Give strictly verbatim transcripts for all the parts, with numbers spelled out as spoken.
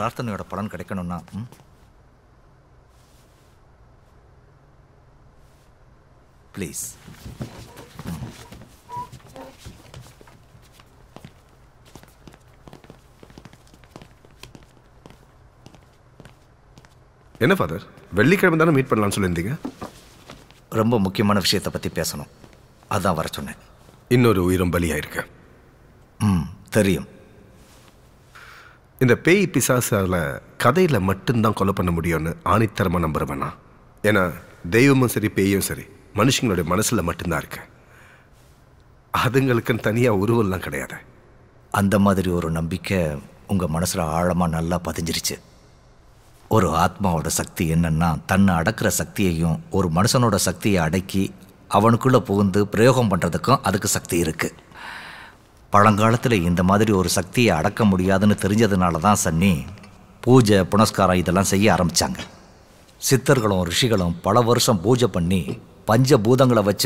பிரார்த்தனையோட பலன் கிடைக்கணும்னா ப்ளீஸ். என்ன ஃபாதர், வெள்ளிக்கிழமை தானே மீட் பண்ணலாம்னு சொல்லியிருந்தீங்க? ரொம்ப முக்கியமான விஷயத்தை பற்றி பேசணும், அதான் வர சொன்னேன். இன்னொரு உயிரும் பலியாயிருக்கு. ம் தெரியும். இந்த பேய் பிசாசால கதையில் மட்டும்தான் கொலை பண்ண முடியும்னு ஆணித்தரமாக நம்புறவனா? ஏன்னா தெய்வமும் சரி பேயும் சரி மனுஷங்களுடைய மனசில் மட்டும்தான் இருக்கு. அதுங்களுக்குன்னு தனியாக உருவெல்லாம் கிடையாது. அந்த மாதிரி ஒரு நம்பிக்கை உங்கள் மனசில் ஆழமாக நல்லா பதிஞ்சிருச்சு. ஒரு ஆத்மாவோட சக்தி என்னன்னா, தன்னை அடக்கிற சக்தியையும் ஒரு மனுஷனோட சக்தியை அடக்கி அவனுக்குள்ளே புகுந்து பிரயோகம் பண்ணுறதுக்கும் அதுக்கு சக்தி இருக்குது. பழங்காலத்தில் இந்த மாதிரி ஒரு சக்தியை அடக்க முடியாதுன்னு தெரிஞ்சதுனால தான் சன்னி பூஜை புனஸ்காரம் இதெல்லாம் செய்ய ஆரம்பித்தாங்க. சித்தர்களும் ரிஷிகளும் பல வருஷம் பூஜை பண்ணி பஞ்சபூதங்களை வச்சு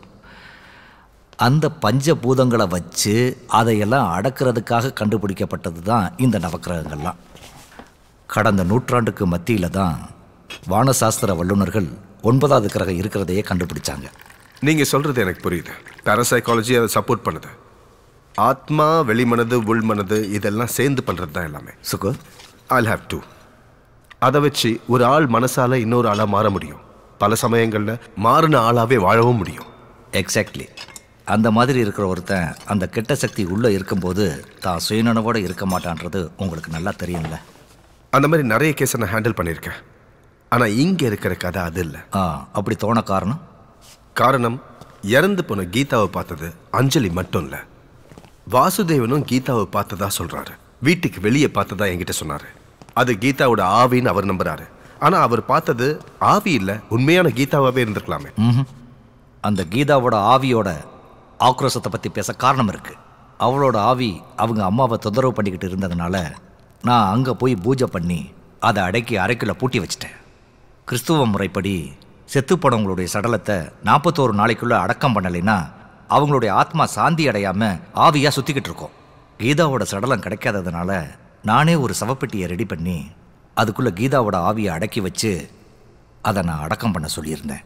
அந்த பஞ்சபூதங்களை வச்சு அதையெல்லாம் அடக்கிறதுக்காக கண்டுபிடிக்கப்பட்டது தான் இந்த நவக்கிரகங்கள்லாம். கடந்த நூற்றாண்டுக்கு மத்தியில் தான் வானசாஸ்திர வல்லுநர்கள் ஒன்பதாவது கிரகம் இருக்கிறதையே கண்டுபிடிச்சாங்க. நீங்கள் சொல்கிறது எனக்கு புரியுது. பேராசைக்காலஜி அதை சப்போர்ட் பண்ணுது. ஆத்மா, வெளிமனது, உள்மனது இதெல்லாம் சேர்ந்து பண்ணுறது தான் எல்லாமே. Sugu, I'll have to. அதை வச்சு ஒரு ஆள் மனசால இன்னொரு ஆளாக மாற முடியும். பல சமயங்களில் மாறின ஆளாகவே வாழவும் முடியும். எக்ஸாக்ட்லி. அந்த மாதிரி இருக்கிற ஒருத்தன் அந்த கெட்ட சக்தி உள்ளே இருக்கும்போது தான் சுயநனவோடு இருக்க மாட்டான்றது உங்களுக்கு நல்லா தெரியும்ல. அந்த மாதிரி நிறைய கேஸை நான் ஹேண்டில் பண்ணியிருக்கேன். ஆனால் இங்கே இருக்கிற கதை அது இல்லை. ஆ அப்படி தோண காரணம்? காரணம் இறந்து போன கீதாவை பார்த்தது அஞ்சலி மட்டும் இல்லை, வாசுதேவனும் கீதாவை பார்த்ததா சொல்கிறாரு. வீட்டுக்கு வெளியே பார்த்ததா என்கிட்ட சொன்னார். அது கீதாவோட ஆவின்னு அவர் நம்புறாரு. ஆனால் அவர் பார்த்தது ஆவி இல்லை, உண்மையான கீதாவாகவே இருந்திருக்கலாமே. ம் அந்த கீதாவோட ஆவியோட ஆக்ரோஷத்தை பற்றி பேச காரணம் இருக்குது. அவளோட ஆவி அவங்க அம்மாவை தொந்தரவு பண்ணிக்கிட்டு இருந்ததுனால நான் அங்கே போய் பூஜை பண்ணி அதை அடக்கி அறைக்குள்ளே பூட்டி வச்சிட்டேன். கிறிஸ்துவ முறைப்படி செத்துப்போனவங்களுடைய சடலத்தை நாற்பத்தோரு நாளைக்குள்ளே அடக்கம் பண்ணலைன்னா அவங்களுடைய ஆத்மா சாந்தி அடையாமல் ஆவியாக சுற்றிக்கிட்டு இருக்கோம். கீதாவோட சடலம் கிடைக்காததுனால நானே ஒரு சவப்பெட்டியை ரெடி பண்ணி அதுக்குள்ளே கீதாவோட ஆவியை அடக்கி வச்சு அதை நான் அடக்கம் பண்ண சொல்லியிருந்தேன்.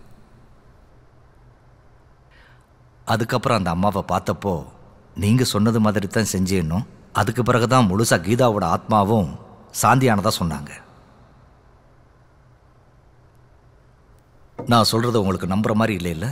அதுக்கப்புறம் அந்த அம்மாவை பார்த்தப்போ நீங்கள் சொன்னது மாதிரி தான் செஞ்சேன்னும் அதுக்கு பிறகு தான் முழுசாக கீதாவோட ஆத்மாவும் சாந்தியானதாக சொன்னாங்க. நான் சொல்கிறத உங்களுக்கு நம்புகிற மாதிரி இல்லை இல்லை?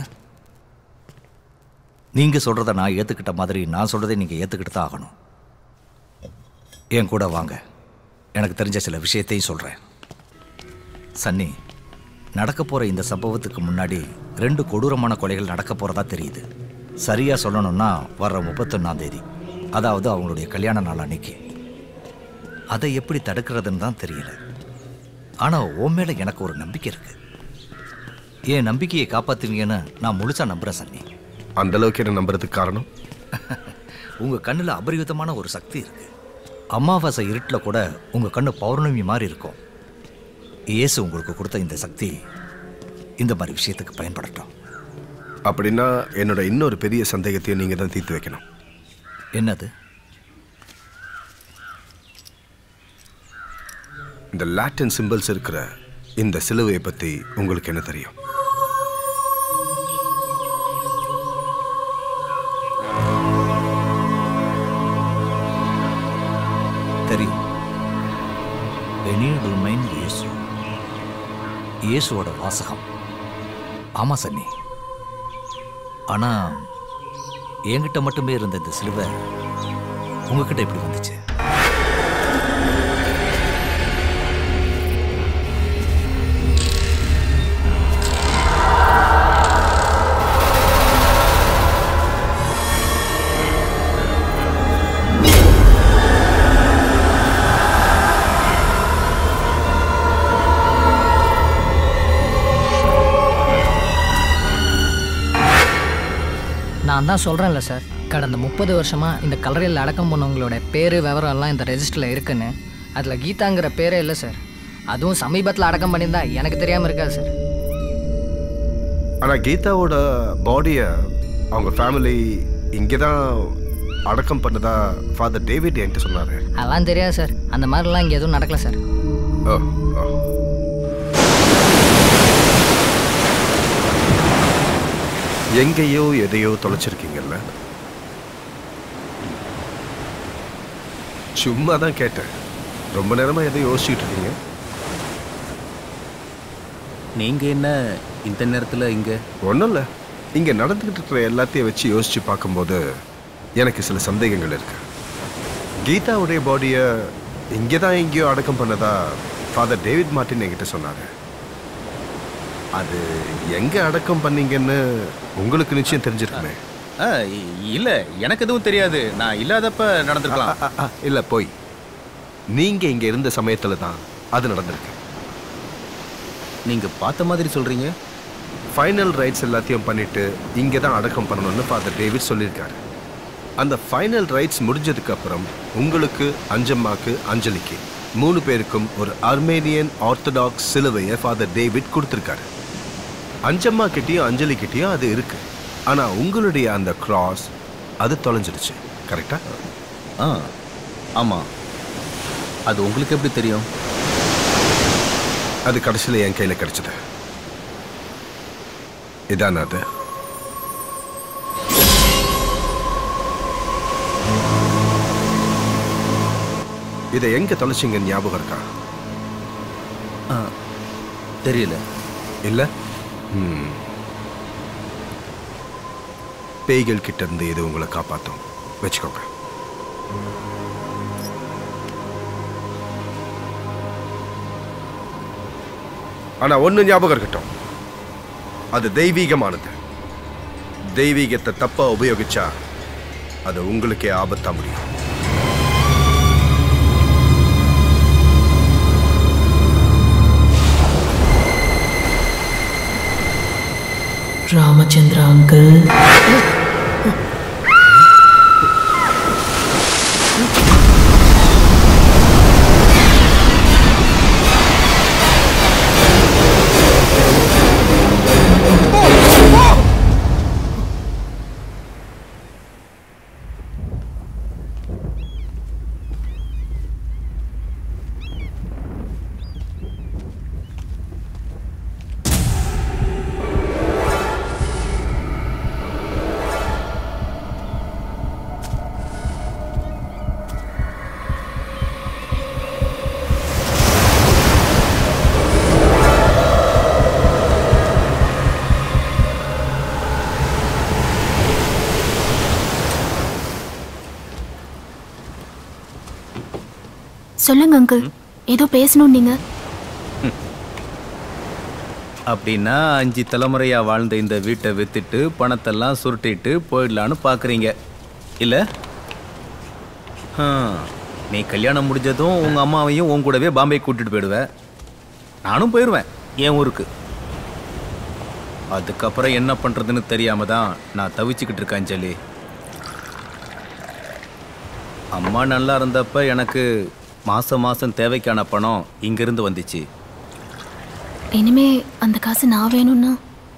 நீங்கள் சொல்கிறத நான் ஏற்றுக்கிட்ட மாதிரி நான் சொல்கிறதை நீங்கள் ஏற்றுக்கிட்டு தான் ஆகணும். என் கூட வாங்க, எனக்கு தெரிஞ்ச சில விஷயத்தையும் சொல்கிறேன். சன்னி, நடக்க போகிற இந்த சம்பவத்துக்கு முன்னாடி ரெண்டு கொடூரமான கொலைகள் நடக்க போகிறதா தெரியுது. சரியாக சொல்லணும்னா வர்ற முப்பத்தொன்னாம் தேதி, அதாவது அவங்களுடைய கல்யாண நாள் அன்னைக்கு. அதை எப்படி தடுக்கிறதுன்னு தான் தெரியல. ஆனால் உன் மேலே எனக்கு ஒரு நம்பிக்கை இருக்குது. என் நம்பிக்கையை காப்பாற்றுவீங்கன்னு நான் முழுசாக நம்புகிறேன் சன்னி. அந்த அளவுக்கு என்ன நம்புறதுக்கு காரணம்? உங்கள் கண்ணில் அபரிவிதமான ஒரு சக்தி இருக்குது. அமாவாசை இருட்டில் கூட உங்கள் கண்ணு பௌர்ணமி மாதிரி இருக்கும். இயேசு உங்களுக்கு கொடுத்த இந்த சக்தி இந்த மாதிரி விஷயத்துக்கு பயன்படட்டும். அப்படின்னா என்னோட இன்னொரு பெரிய சந்தேகத்தையும் நீங்கள் தான் தீர்த்து வைக்கணும். என்னது? இந்த லாட்டின் சிம்பிள்ஸ் இருக்கிற இந்த சிலுவையை பற்றி உங்களுக்கு என்ன தெரியும்? தெரியும். இயேசு, இயேசுவோட வாசகம். ஆமா சன்னி. ஆனா என்கிட்ட மட்டுமே இருந்த இந்த சிலுவை உங்ககிட்ட எப்படி வந்துச்சு? நான் தான் சொல்கிறேன்ல சார், கடந்த முப்பது வருஷமாக இந்த கல்லறையில் அடக்கம் பண்ணவங்களோட பேர் விவரம் எல்லாம் இந்த ரெஜிஸ்டரில் இருக்குன்னு. அதில் கீதாங்கிற பேரே இல்லை சார். அதுவும் சமீபத்தில் அடக்கம் பண்ணியிருந்தா எனக்கு தெரியாமல் இருக்காது சார். ஆனால் கீதாவோட பாடியை அவங்க ஃபேமிலி இங்கே தான் அடக்கம் பண்ணதா ஃபாதர் டேவிட் என்கிட்ட சொன்னாரு. அதெல்லாம் தெரியாது சார். அந்த மாதிரிலாம் இங்கே எதுவும் நடக்கல சார். ஓ ஓ எங்கேயோ எதையோ தொலைச்சிருக்கீங்கல்ல? சும்மா தான் கேட்டேன். ரொம்ப நேரமா எதை யோசிச்சுட்டு இருக்கீங்க? நீங்க என்ன இந்த நேரத்தில் இங்க? ஒன்றும் இல்லை, இங்கே நடந்துக்கிட்டு இருக்கிற எல்லாத்தையும் வச்சு யோசிச்சு பார்க்கும்போது எனக்கு சில சந்தேகங்கள் இருக்கு. கீதாவுடைய பாடியை இங்கே தான் எங்கேயோ அடக்கம் பண்ணதா ஃபாதர் டேவிட் மார்ட்டின் என்கிட்ட சொன்னாங்க. அது எங்கே அடக்கம் பண்ணீங்கன்னு உங்களுக்கு நிச்சயம் தெரிஞ்சிருக்குமே. இல்லை, எனக்கு எதுவும் தெரியாது. நான் இல்லாதப்ப நடந்திருக்கலாம். இல்லை, போய் நீங்கள் இங்கே இருந்த சமயத்தில் தான் அது நடந்திருக்கு. நீங்க பார்த்த மாதிரி சொல்றீங்க. ஃபைனல் ரைட்ஸ் எல்லாத்தையும் பண்ணிட்டு இங்கே தான் அடக்கம் பண்ணணும்னு ஃபாதர் டேவிட் சொல்லியிருக்காரு. அந்த ஃபைனல் ரைட்ஸ் முடிஞ்சதுக்கு அப்புறம் உங்களுக்கு, அஞ்சம்மாக்கு, அஞ்சலிக்கு மூணு பேருக்கும் ஒரு அர்மேனியன் ஆர்த்தடாக்ஸ் சிலுவையை ஃபாதர் டேவிட் கொடுத்துருக்காரு. அஞ்சம்மா கிட்டேயும் அஞ்சலி கிட்டேயும் அது இருக்கு. ஆனால் உங்களுடைய அந்த கிராஸ் அது தொலைஞ்சிடுச்சு. கரெக்டா? ஆ ஆமாம். அது உங்களுக்கு எப்படி தெரியும்? அது கடைசியில் என் கையில் கிடைச்சது. இதான் அது. இதை எங்க தொலைச்சிங்கன்னு ஞாபகம் இருக்கா? தெரியல. இல்ல? ம். பேய்கள் கிட்ட இருந்து இது உங்களை காப்பாற்றும். வச்சுக்கோங்க. ஆனா ஒண்ணு ஞாபகம் இருக்கட்டும், அது தெய்வீகமானது. தெய்வீகத்தை தப்பா உபயோகிச்சா அது உங்களுக்கே ஆபத்தா முடியும். ராமச்சந்திர அங்கிள், சொல்லுங்க அங்கிள், ஏதோ பேசணும் நீங்க. அப்படின்னா அஞ்சு தலைமுறையா வாழ்ந்த இந்த வீட்டை வித்துட்டு பணத்தெல்லாம் சுருட்டிட்டு போயிடலான்னு பாக்குறீங்க இல்ல? நீ கல்யாணம் முடிஞ்சதும் உங்க அம்மாவையும் உன் கூடவே பாம்பே கூட்டிட்டு போயிடுவ. நானும் போயிடுவேன் என் ஊருக்கு. அதுக்கப்புறம் என்ன பண்றதுன்னு தெரியாம தான் நான் தவிச்சுக்கிட்டு இருக்கேன் அஞ்சலி. அம்மா நல்லா இருந்தப்ப எனக்கு மாசம் மாசம் தேவைக்கான பணம் இங்கிருந்து வந்துச்சு. இனிமே அந்த காசு நான் வேணும்னா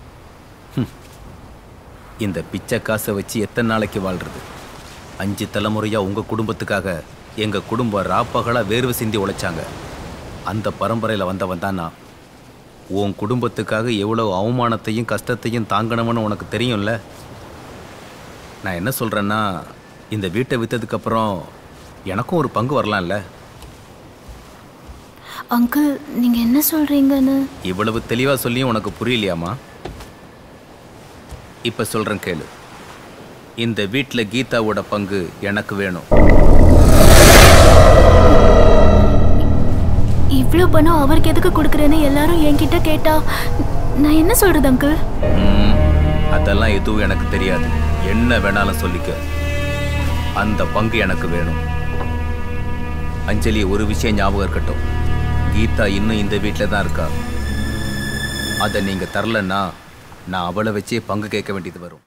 இந்த பிச்சை காசை வச்சு எத்தனை நாளைக்கு வாழ்றது? அஞ்சு தலைமுறையா உங்க குடும்பத்துக்காக எங்க குடும்பம் ராப்பகலா வேர்வை சிந்தி உழைச்சாங்க. அந்த பரம்பரையில் வந்தவன் தான் நான். உன் குடும்பத்துக்காக எவ்வளவு அவமானத்தையும் கஷ்டத்தையும் தாங்கணும்னு உனக்கு தெரியும்ல. நான் என்ன சொல்றேன்னா, இந்த வீட்டை விற்றதுக்கு அப்புறம் எனக்கும் ஒரு பங்கு வரலாம்ல. அங்கிள், நீங்க என்ன சொல்றீங்கன்னு இவ்வளவு தெளிவா சொல்லியும் உனக்கு புரியலையாமா? இப்ப சொல்றேன் கேளு. இந்த வீட்டுல கீதாவோட பங்கு எனக்கு வேணும். இவ்வளவு பணம் அவருக்கு எதுக்கு கொடுக்குறேன்னு எல்லாரும் என்கிட்ட கேட்டா நான் என்ன சொல்றது அங்கிள்? அதெல்லாம் எதுவும் எனக்கு தெரியாது. என்ன வேணாலும் சொல்லிக்க. அந்த பங்கு எனக்கு வேணும். அஞ்சலி, ஒரு விஷயம் ஞாபகம் இருக்கட்டும். கீதா இன்னும் இந்த வீட்டில் தான் இருக்கா. அதை நீங்கள் தரலன்னா நான் அவளை வச்சே பங்கு கேட்க வேண்டியது வரும்.